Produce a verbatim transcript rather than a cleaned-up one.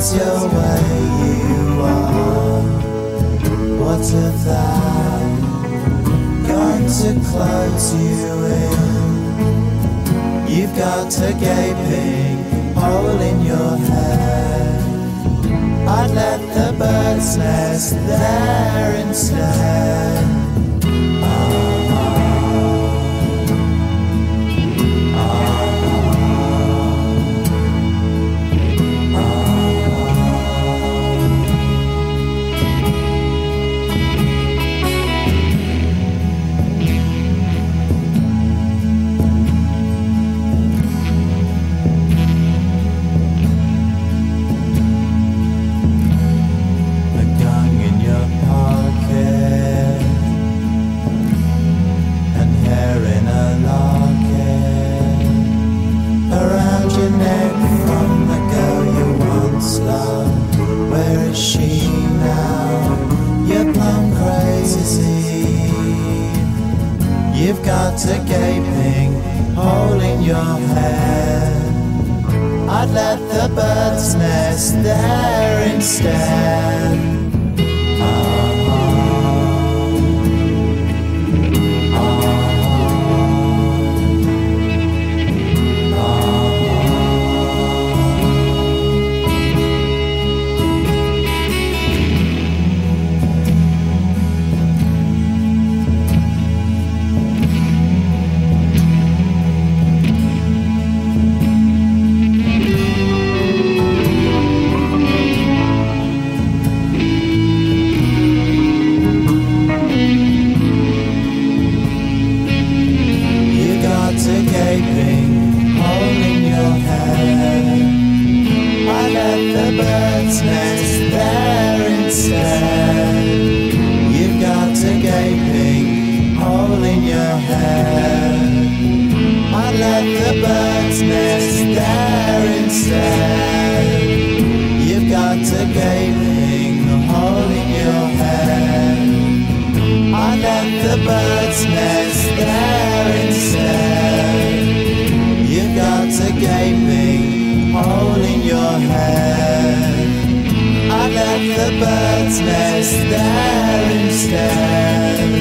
that's your way you are. What of that? Going to close you in. You've got a gaping hole in your head. I'd let the birds nest there instead. Where is she now? You're plumb crazy. You've got a gaping hole in your head. I'd let the birds nest there instead. Birds nest there instead. You've got a gaping hole in your head. I'd let the birds nest there instead. You've got a gaping hole in your head. I'd let the birds nest there instead. You've got a gaping hole in your head. I let the birds nest there instead.